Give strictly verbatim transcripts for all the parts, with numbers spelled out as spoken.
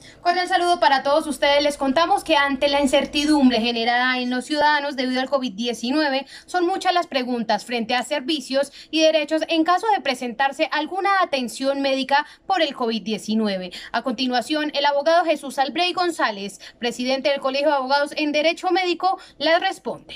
Cordial saludo para todos ustedes. Les contamos que ante la incertidumbre generada en los ciudadanos debido al COVID diecinueve, son muchas las preguntas frente a servicios y derechos en caso de presentarse alguna atención médica por el COVID diecinueve. A continuación, el abogado Jesús Albrey González, presidente del Colegio de Abogados en Derecho Médico, les responde.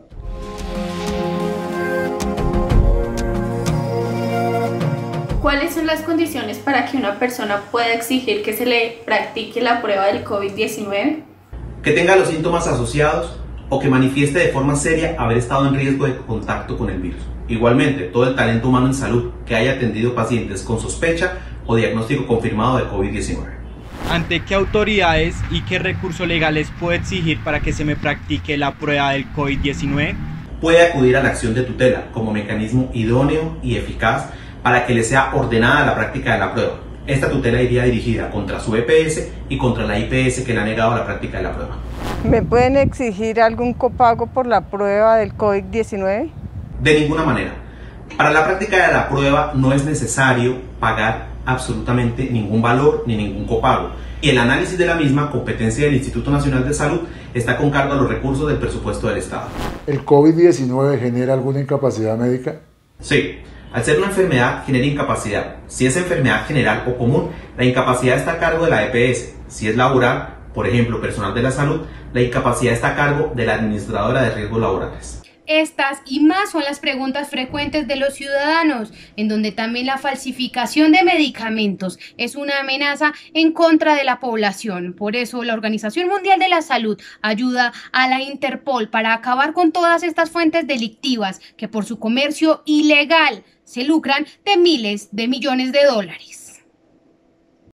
¿Cuáles son las condiciones para que una persona pueda exigir que se le practique la prueba del COVID diecinueve? Que tenga los síntomas asociados o que manifieste de forma seria haber estado en riesgo de contacto con el virus. Igualmente, todo el talento humano en salud que haya atendido pacientes con sospecha o diagnóstico confirmado de COVID diecinueve. ¿Ante qué autoridades y qué recursos legales puedo exigir para que se me practique la prueba del COVID diecinueve? Puede acudir a la acción de tutela como mecanismo idóneo y eficaz para que le sea ordenada la práctica de la prueba. Esta tutela iría dirigida contra su E P S y contra la I P S que le ha negado la práctica de la prueba. ¿Me pueden exigir algún copago por la prueba del COVID diecinueve? De ninguna manera. Para la práctica de la prueba no es necesario pagar absolutamente ningún valor ni ningún copago. Y el análisis de la misma, competencia del Instituto Nacional de Salud, está con cargo a los recursos del presupuesto del Estado. ¿El COVID diecinueve genera alguna incapacidad médica? Sí. Al ser una enfermedad, genera incapacidad. Si es enfermedad general o común, la incapacidad está a cargo de la E P S. Si es laboral, por ejemplo, personal de la salud, la incapacidad está a cargo de la administradora de riesgos laborales. Estas y más son las preguntas frecuentes de los ciudadanos, en donde también la falsificación de medicamentos es una amenaza en contra de la población. Por eso, la Organización Mundial de la Salud ayuda a la Interpol para acabar con todas estas fuentes delictivas que por su comercio ilegal se lucran de miles de millones de dólares.